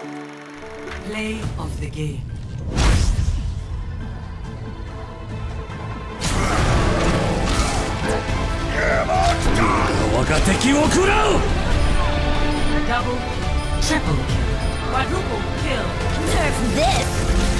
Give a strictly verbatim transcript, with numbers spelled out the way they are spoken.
Play of the game. 我が敵を食らう Double, triple kill, quadruple kill. Nerf this!